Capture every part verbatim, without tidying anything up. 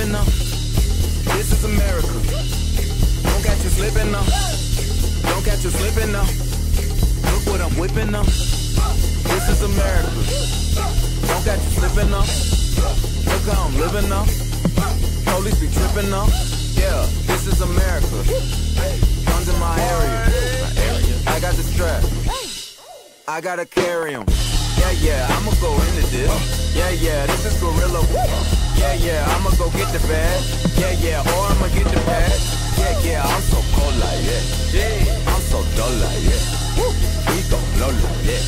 slipping now. This is America. Don't catch you slipping now. Don't catch you slipping now. Look what I'm whipping now. This is America. Don't catch you slipping now. Look how I'm living now. Police be tripping now. Yeah, this is America. Guns in my area. I got the strap. I gotta carry 'em. Yeah, yeah, I'ma go into this. Yeah, yeah, this is gorilla. Yeah, yeah, I'ma go get the bag. Yeah, yeah, or I'ma get the bag. Yeah, yeah, I'm so cold like that. Yeah, I'm so dull like that. We gon' blow like that.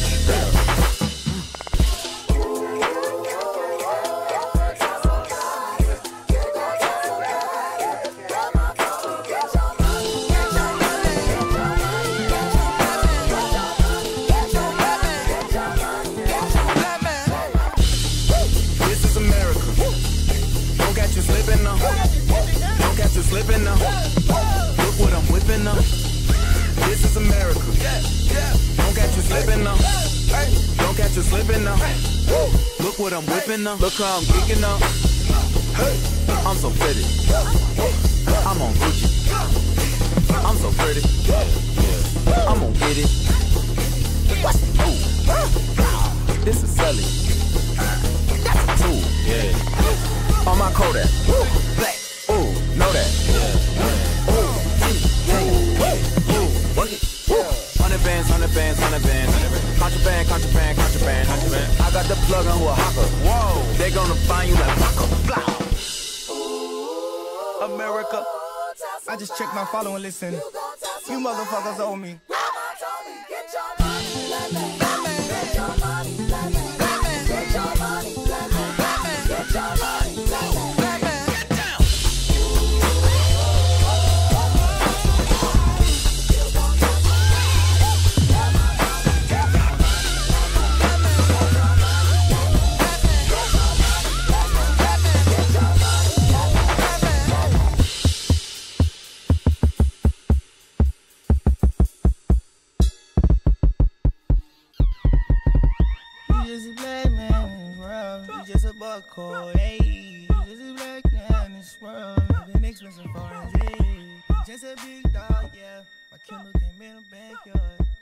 Slipping now. Don't catch you slipping now. Look what I'm whipping now. This is America. Don't catch you slipping now. Don't catch you slipping now. Look what I'm whipping now. Look how I'm geeking now. I'm so pretty. I'm on Gucci. I'm so pretty. I'm gonna get it. Ooh. This is Sully. That's a tool. Yeah. On my Kodak. Black. Ooh, know that. Yeah. Ooh, hey, ooh, work it. Hundred bands, hundred bands, hundred bands. Contraband, contraband, contraband, contraband. I got the plug on who a hawker. Whoa, they gonna find you like Waka. America. I just checked my follow and listen. You motherfuckers owe me. Buckle, hey, just a black man in this world, living expensive foreign, yeah. Just a big dog, yeah. My Kindle came in the backyard.